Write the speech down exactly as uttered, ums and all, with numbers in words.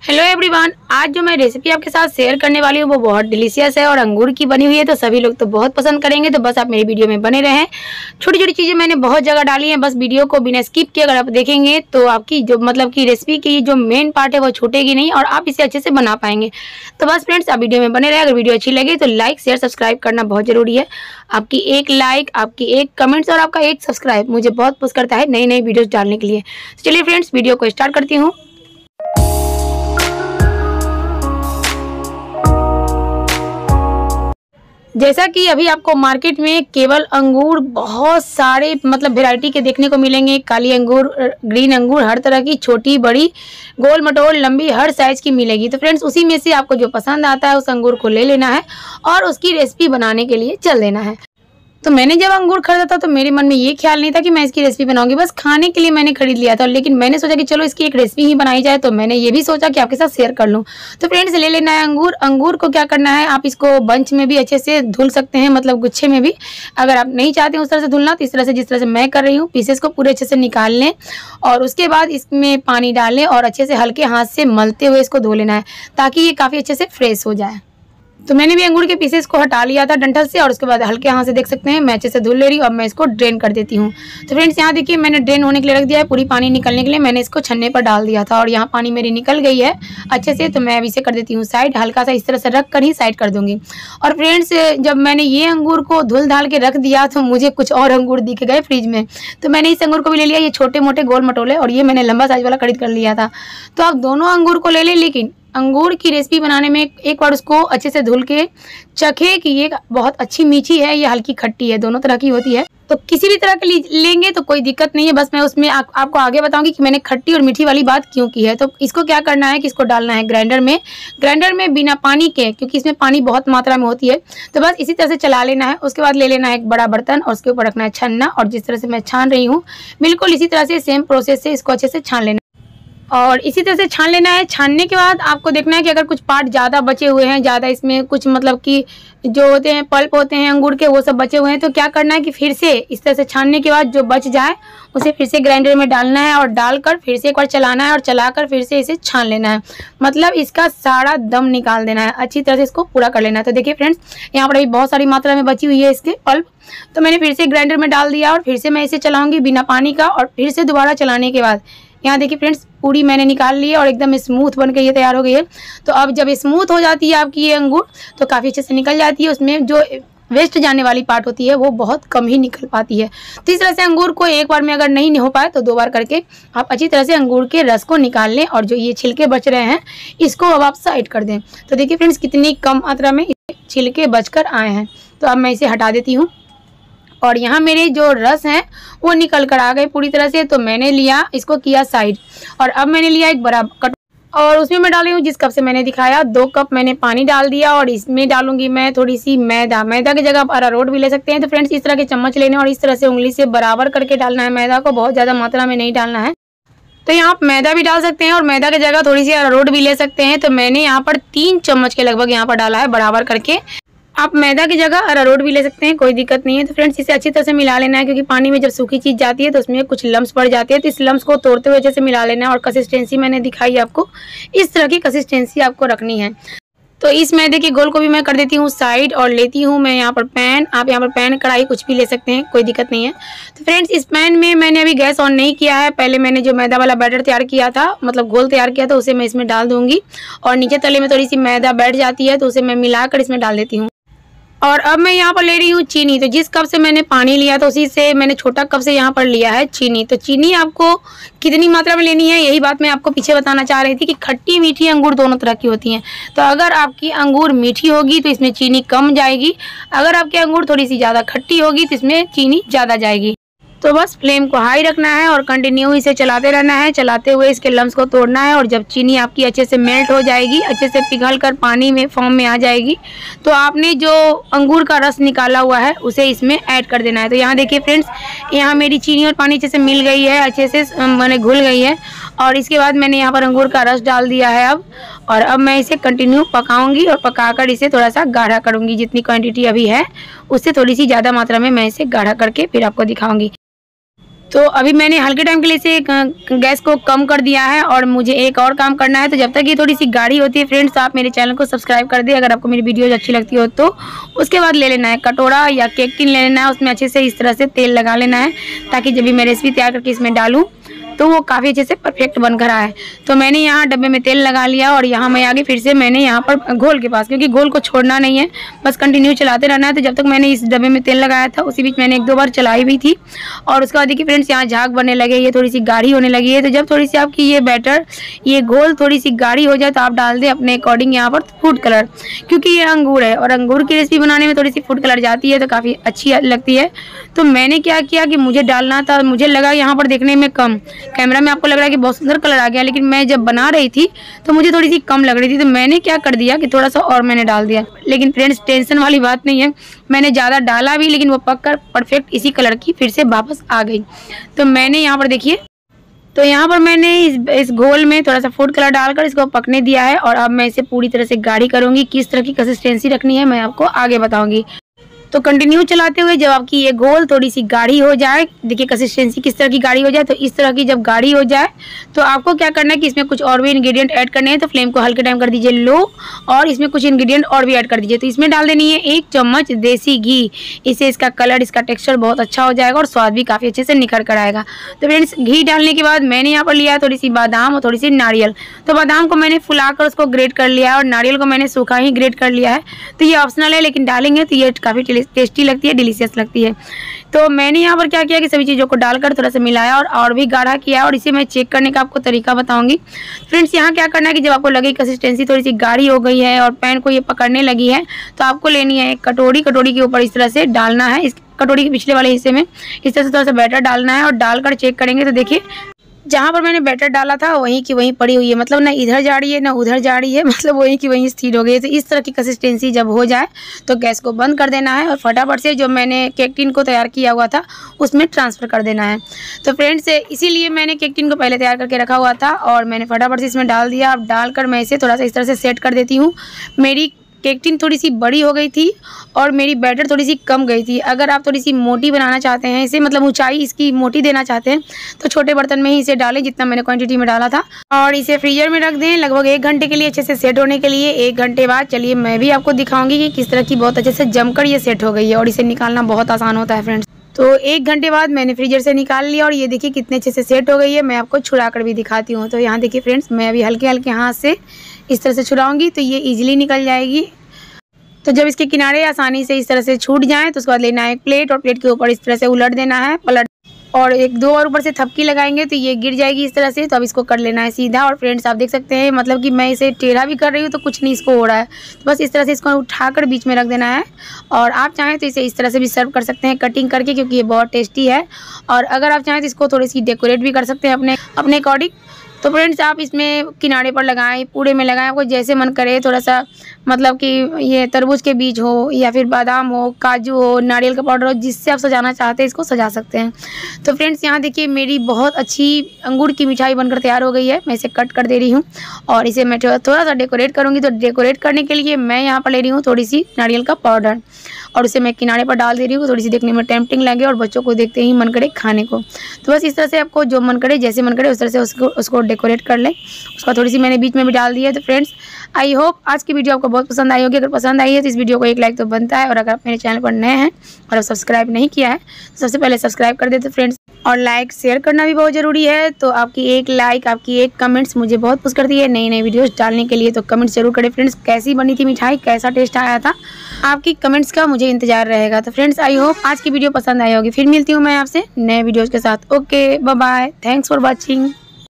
Hello everyone, आज जो मैं रेसिपी आपके साथ शेयर करने वाली हूँ वो बहुत डिलीशियस है और अंगूर की बनी हुई है, तो सभी लोग तो बहुत पसंद करेंगे। तो बस आप मेरी वीडियो में बने रहें। छोटी छोटी चीज़ें मैंने बहुत जगह डाली हैं, बस वीडियो को बिना स्किप किए अगर आप देखेंगे तो आपकी जो मतलब कि रेसिपी की जो मेन पार्ट है वो छूटेगी नहीं और आप इसे अच्छे से बना पाएंगे। तो बस फ्रेंड्स, आप वीडियो में बने रहे। अगर वीडियो अच्छी लगे तो लाइक शेयर सब्सक्राइब करना बहुत ज़रूरी है। आपकी एक लाइक, आपकी एक कमेंट्स और आपका एक सब्सक्राइब मुझे बहुत पुश करता है नई नई वीडियोज़ डालने के लिए। चलिए फ्रेंड्स, वीडियो को स्टार्ट करती हूँ। जैसा कि अभी आपको मार्केट में केवल अंगूर बहुत सारे मतलब वैरायटी के देखने को मिलेंगे। काली अंगूर, ग्रीन अंगूर, हर तरह की छोटी बड़ी, गोल मटोल, लंबी, हर साइज़ की मिलेगी। तो फ्रेंड्स, उसी में से आपको जो पसंद आता है उस अंगूर को ले लेना है और उसकी रेसिपी बनाने के लिए चल देना है। तो मैंने जब अंगूर खरीदा था तो मेरे मन में ये ख्याल नहीं था कि मैं इसकी रेसिपी बनाऊंगी, बस खाने के लिए मैंने खरीद लिया था। लेकिन मैंने सोचा कि चलो इसकी एक रेसिपी ही बनाई जाए, तो मैंने ये भी सोचा कि आपके साथ शेयर कर लूं। तो फ्रेंड्स, ले लेना है अंगूर। अंगूर को क्या करना है, आप इसको बंच में भी अच्छे से धुल सकते हैं, मतलब गुच्छे में भी। अगर आप नहीं चाहते उस तरह से धुलना तो इस तरह से, जिस तरह से मैं कर रही हूँ, पीसेस को पूरे अच्छे से निकाल लें और उसके बाद इसमें पानी डाल लें और अच्छे से हल्के हाथ से मलते हुए इसको धो लेना है ताकि ये काफ़ी अच्छे से फ्रेश हो जाए। तो मैंने भी अंगूर के पीसेस को हटा लिया था डंठल से और उसके बाद हल्के हाथ से देख सकते हैं मैं अच्छे से धुल ले रही हूँ। अब मैं इसको ड्रेन कर देती हूँ। तो फ्रेंड्स, यहाँ देखिए मैंने ड्रेन होने के लिए रख दिया है। पूरी पानी निकलने के लिए मैंने इसको छन्ने पर डाल दिया था और यहाँ पानी मेरी निकल गई है अच्छे से। तो मैं अब इसे कर देती हूँ साइड, हल्का सा इस तरह से रख कर ही साइड कर दूँगी। और फ्रेंड्स, जब मैंने ये अंगूर को धुल धाल के रख दिया तो मुझे कुछ और अंगूर दिख गए फ्रिज में। तो मैंने इस अंगूर को भी ले लिया। ये छोटे मोटे गोल मटोले और ये मैंने लंबा साइज वाला खरीद कर लिया था। तो आप दोनों अंगूर को ले लें, लेकिन अंगूर की रेसिपी बनाने में एक बार उसको अच्छे से धुल के चखे कि ये बहुत अच्छी मीठी है, ये हल्की खट्टी है, दोनों तरह की होती है। तो किसी भी तरह के लेंगे तो कोई दिक्कत नहीं है। बस मैं उसमें आ, आपको आगे बताऊंगी कि मैंने खट्टी और मीठी वाली बात क्यों की है। तो इसको क्या करना है कि इसको डालना है ग्राइंडर में। ग्राइंडर में बिना पानी के, क्योंकि इसमें पानी बहुत मात्रा में होती है। तो बस इसी तरह से चला लेना है। उसके बाद ले लेना है एक बड़ा बर्तन और उसके ऊपर रखना है छन्ना और जिस तरह से मैं छान रही हूँ बिल्कुल इसी तरह से सेम प्रोसेस से इसको अच्छे से छान लेना और इसी तरह से छान लेना है। छानने के बाद आपको देखना है कि अगर कुछ पार्ट ज़्यादा बचे हुए हैं, ज़्यादा इसमें कुछ मतलब कि जो होते हैं पल्प होते हैं अंगूर के, वो सब बचे हुए हैं, तो क्या करना है कि फिर से इस तरह से छानने के बाद जो बच जाए उसे फिर से ग्राइंडर में डालना है और डालकर फिर से एक बार चलाना है और चलाकर फिर से इसे छान लेना है। मतलब इसका सारा दम निकाल देना है, अच्छी तरह से इसको पूरा कर लेना है। तो देखिए फ्रेंड्स, यहाँ पर अभी बहुत सारी मात्रा में बची हुई है इसके पल्प। तो मैंने फिर से ग्राइंडर में डाल दिया और फिर से मैं इसे चलाऊँगी बिना पानी का। और फिर से दोबारा चलाने के बाद यहाँ देखिए फ्रेंड्स, पूरी मैंने निकाल ली है और एकदम स्मूथ बन के ये तैयार हो गई है। तो अब जब स्मूथ हो जाती है आपकी ये अंगूर तो काफ़ी अच्छे से निकल जाती है। उसमें जो वेस्ट जाने वाली पार्ट होती है वो बहुत कम ही निकल पाती है। तो इस तरह से अंगूर को एक बार में अगर नहीं हो पाए तो दो बार करके आप अच्छी तरह से अंगूर के रस को निकाल लें और जो ये छिलके बच रहे हैं इसको अब आप साइड कर दें। तो देखिए फ्रेंड्स, कितनी कम मात्रा में छिलके बचकर आए हैं। तो अब मैं इसे हटा देती हूँ और यहाँ मेरे जो रस हैं वो निकल कर आ गए पूरी तरह से। तो मैंने लिया, इसको किया साइड और अब मैंने लिया एक बड़ा कट और उसमें मैं डाली हूँ जिस कप से मैंने दिखाया, दो कप मैंने पानी डाल दिया और इसमें डालूंगी मैं थोड़ी सी मैदा। मैदा की जगह आप अरारोट भी ले सकते हैं। तो फ्रेंड्स, इस तरह के चम्मच लेने और इस तरह से उंगली से बराबर करके डालना है। मैदा को बहुत ज़्यादा मात्रा में नहीं डालना है। तो यहाँ आप मैदा भी डाल सकते हैं और मैदा की जगह थोड़ी सी अरारोट भी ले सकते हैं। तो मैंने यहाँ पर तीन चम्मच के लगभग यहाँ पर डाला है बराबर करके। आप मैदा की जगह अरारोट भी ले सकते हैं, कोई दिक्कत नहीं है। तो फ्रेंड्स, इसे अच्छी तरह से मिला लेना है क्योंकि पानी में जब सूखी चीज़ जाती है तो उसमें कुछ लम्स पड़ जाते हैं। तो इस लम्स को तोड़ते हुए अच्छे से मिला लेना है और कंसिस्टेंसी मैंने दिखाई आपको, इस तरह की कंसिस्टेंसी आपको रखनी है। तो इस मैदे के गोल को भी मैं कर देती हूँ साइड और लेती हूँ मैं यहाँ पर पैन। आप यहाँ पर पैन, कढ़ाई कुछ भी ले सकते हैं, कोई दिक्कत नहीं है। तो फ्रेंड्स, इस पैन में मैंने अभी गैस ऑन नहीं किया है। पहले मैंने जो मैदा वाला बैटर तैयार किया था, मतलब घोल तैयार किया था, उसे मैं इसमें डाल दूँगी और नीचे तले में थोड़ी सी मैदा बैठ जाती है तो उसे मैं मिलाकर इसमें डाल देती हूँ। और अब मैं यहाँ पर ले रही हूँ चीनी। तो जिस कप से मैंने पानी लिया था उसी से मैंने छोटा कप से यहाँ पर लिया है चीनी। तो चीनी आपको कितनी मात्रा में लेनी है यही बात मैं आपको पीछे बताना चाह रही थी कि खट्टी मीठी अंगूर दोनों तरह की होती हैं। तो अगर आपकी अंगूर मीठी होगी तो इसमें चीनी कम जाएगी, अगर आपकी अंगूर थोड़ी सी ज़्यादा खट्टी होगी तो इसमें चीनी ज़्यादा जाएगी। तो बस फ्लेम को हाई रखना है और कंटिन्यू इसे चलाते रहना है। चलाते हुए इसके लम्स को तोड़ना है और जब चीनी आपकी अच्छे से मेल्ट हो जाएगी, अच्छे से पिघल कर पानी में फॉर्म में आ जाएगी, तो आपने जो अंगूर का रस निकाला हुआ है उसे इसमें ऐड कर देना है। तो यहाँ देखिए फ्रेंड्स, यहाँ मेरी चीनी और पानी अच्छे से मिल गई है, अच्छे से मैंने घुल गई है और इसके बाद मैंने यहाँ पर अंगूर का रस डाल दिया है अब। और अब मैं इसे कंटिन्यू पकाऊंगी और पकाकर इसे थोड़ा सा गाढ़ा करूँगी। जितनी क्वान्टिटी अभी है उससे थोड़ी सी ज़्यादा मात्रा में मैं इसे गाढ़ा करके फिर आपको दिखाऊँगी। तो अभी मैंने हल्के टाइम के लिए इसे गैस को कम कर दिया है और मुझे एक और काम करना है। तो जब तक ये थोड़ी सी गाढ़ी होती है फ्रेंड्स, आप मेरे चैनल को सब्सक्राइब कर दें अगर आपको मेरी वीडियोज अच्छी लगती हो तो। उसके बाद ले लेना है कटोरा या केक टिन ले लेना है, उसमें अच्छे से इस तरह से तेल लगा लेना है ताकि जब भी मैं रेसिपी तैयार करके इसमें डालूँ तो वो काफ़ी अच्छे से परफेक्ट बनकर आए। तो मैंने यहाँ डब्बे में तेल लगा लिया और यहाँ मैं आगे फिर से मैंने यहाँ पर घोल के पास, क्योंकि घोल को छोड़ना नहीं है, बस कंटिन्यू चलाते रहना है। तो जब तक मैंने इस डब्बे में तेल लगाया था उसी बीच मैंने एक दो बार चलाई भी थी। और उसके बाद देखिए फ्रेंड्स यहाँ झाग बनने लगे, ये थोड़ी सी गाढ़ी होने लगी है। तो जब थोड़ी सी आपकी ये बैटर ये घोल थोड़ी सी गाढ़ी हो जाए तो आप डाल दें अपने अकॉर्डिंग यहाँ पर फूड कलर, क्योंकि ये अंगूर है और अंगूर की रेसिपी बनाने में थोड़ी सी फूड कलर जाती है तो काफ़ी अच्छी लगती है। तो मैंने क्या किया कि मुझे डालना था, मुझे लगा यहाँ पर देखने में कम, कैमरा में आपको लग रहा है कि बहुत सुंदर कलर आ गया, लेकिन मैं जब बना रही थी तो मुझे थोड़ी सी कम लग रही थी। तो मैंने क्या कर दिया कि थोड़ा सा और मैंने डाल दिया। लेकिन फ्रेंड्स टेंशन वाली बात नहीं है, मैंने ज़्यादा डाला भी लेकिन वो पककर परफेक्ट इसी कलर की फिर से वापस आ गई। तो मैंने यहाँ पर देखिए, तो यहाँ पर मैंने इस इस घोल में थोड़ा सा फूड कलर डालकर इसको पकने दिया है और अब मैं इसे पूरी तरह से गाढ़ी करूँगी। किस तरह की कंसिस्टेंसी रखनी है मैं आपको आगे बताऊँगी। तो कंटिन्यू चलाते हुए जब आपकी ये घोल थोड़ी सी गाढ़ी हो जाए, देखिए कंसिस्टेंसी किस तरह की गाढ़ी हो जाए, तो इस तरह की जब गाढ़ी हो जाए तो आपको क्या करना है कि इसमें कुछ और भी इंग्रेडिएंट ऐड करने हैं। तो फ्लेम को हल्के टाइम कर दीजिए लो और इसमें कुछ इंग्रेडिएंट और भी ऐड कर दीजिए। तो इसमें डाल देनी है एक चम्मच देसी घी, इससे इसका कलर इसका टेक्स्चर बहुत अच्छा हो जाएगा और स्वाद भी काफ़ी अच्छे से निखर कर आएगा। तो फ्रेंड्स घी डालने के बाद मैंने यहाँ पर लिया थोड़ी सी बादाम और थोड़ी सी नारियल। तो बादाम को मैंने फुलाकर उसको ग्रेट कर लिया है और नारियल को मैंने सूखा ही ग्रेट कर लिया है। तो ये ऑप्शनल है लेकिन डालेंगे तो ये काफ़ी टेस्टी लगती है, डिलीशियस लगती है। तो मैंने यहाँ पर क्या किया कि सभी चीज़ों को डालकर थोड़ा सा मिलाया और और भी गाढ़ा किया और इसे मैं चेक करने का आपको तरीका बताऊंगी। फ्रेंड्स यहाँ क्या करना है कि जब आपको लगे कंसिस्टेंसी थोड़ी सी गाढ़ी हो गई है और पैन को ये पकड़ने लगी है तो आपको लेनी है एक कटोरी, कटोरी के ऊपर इस तरह से डालना है, इस कटोरी के पिछले वाले हिस्से में इस तरह से थोड़ा सा बैटर डालना है और डालकर चेक करेंगे तो देखिए जहाँ पर मैंने बैटर डाला था वहीं की वहीं पड़ी हुई है, मतलब ना इधर जा रही है ना उधर जा रही है, मतलब वहीं की वहीं स्थिर हो गई है। तो इस तरह की कंसिस्टेंसी जब हो जाए तो गैस को बंद कर देना है और फटाफट से जो मैंने केक टिन को तैयार किया हुआ था उसमें ट्रांसफ़र कर देना है। तो फ्रेंड्स इसीलिए मैंने केक टिन को पहले तैयार करके रखा हुआ था और मैंने फटाफट से इसमें डाल दिया। अब डालकर मैं इसे थोड़ा सा इस तरह से सेट कर देती हूँ। मेरी केक टिन थोड़ी सी बड़ी हो गई थी और मेरी बैटर थोड़ी सी कम गई थी। अगर आप थोड़ी सी मोटी बनाना चाहते हैं इसे, मतलब ऊंचाई इसकी मोटी देना चाहते हैं तो छोटे बर्तन में ही इसे डालें जितना मैंने क्वांटिटी में डाला था और इसे फ्रीजर में रख दें लगभग एक घंटे के लिए अच्छे से सेट होने के लिए। एक घंटे बाद चलिए मैं भी आपको दिखाऊंगी कि किस तरह की बहुत अच्छे से जमकर ये सेट हो गई है और इसे निकालना बहुत आसान होता है फ्रेंड्स। तो एक घंटे बाद मैंने फ्रीजर से निकाल लिया और ये देखिए कितने अच्छे से सेट हो गई है। मैं आपको छुड़ा कर भी दिखाती हूँ। तो यहाँ देखिए फ्रेंड्स मैं अभी हल्के हल्के हाथ से इस तरह से छुड़ाऊँगी तो ये ईजिली निकल जाएगी। तो जब इसके किनारे आसानी से इस तरह से छूट जाएं तो उसके बाद लेना है एक प्लेट और प्लेट के ऊपर इस तरह से उलट देना है, पलट और एक दो और ऊपर से थपकी लगाएंगे तो ये गिर जाएगी इस तरह से। तो अब इसको कर लेना है सीधा। और फ्रेंड्स आप देख सकते हैं मतलब कि मैं इसे टेढ़ा भी कर रही हूँ तो कुछ नहीं इसको हो रहा है। तो बस इस तरह से इसको उठाकर बीच में रख देना है और आप चाहें तो इसे इस तरह से भी सर्व कर सकते हैं कटिंग करके, क्योंकि ये बहुत टेस्टी है। और अगर आप चाहें तो इसको थोड़ी सी डेकोरेट भी कर सकते हैं अपने अपने अकॉर्डिंग। तो फ्रेंड्स आप इसमें किनारे पर लगाएं, पूरे में लगाएं, आपको जैसे मन करे। थोड़ा सा मतलब कि ये तरबूज के बीज हो या फिर बादाम हो, काजू हो, नारियल का पाउडर हो, जिससे आप सजाना चाहते हैं इसको सजा सकते हैं। तो फ्रेंड्स यहाँ देखिए मेरी बहुत अच्छी अंगूर की मिठाई बनकर तैयार हो गई है। मैं इसे कट कर दे रही हूँ और इसे मैं थोड़ा सा डेकोरेट करूँगी। तो डेकोरेट करने के लिए मैं यहाँ पर ले रही हूँ थोड़ी सी नारियल का पाउडर और उसे मैं किनारे पर डाल दे रही हूँ। थोड़ी सी देखने में टेम्पटिंग लगे और बच्चों को देखते ही मन करे खाने को। तो बस इस तरह से आपको जो मन करे, जैसे मन करे उस तरह से उसको उसको डेकोरेट कर लें। उसका थोड़ी सी मैंने बीच में भी डाल दिया है। तो फ्रेंड्स आई होप आज की वीडियो आपको बहुत पसंद आई होगी। अगर पसंद आई है तो इस वीडियो को एक लाइक तो बनता है और अगर आप मेरे चैनल पर नए हैं और आप सब्सक्राइब नहीं किया है तो सबसे पहले सब्सक्राइब कर देते फ्रेंड्स। और लाइक शेयर करना भी बहुत ज़रूरी है। तो आपकी एक लाइक, आपकी एक कमेंट्स मुझे बहुत पुश करती है नई नई वीडियोस डालने के लिए। तो कमेंट्स जरूर करें फ्रेंड्स, कैसी बनी थी मिठाई, कैसा टेस्ट आया था, आपकी कमेंट्स का मुझे इंतजार रहेगा। तो फ्रेंड्स आई होप आज की वीडियो पसंद आई होगी। फिर मिलती हूँ मैं आपसे नए वीडियोज़ के साथ। Okay bye bye, thanks for watching.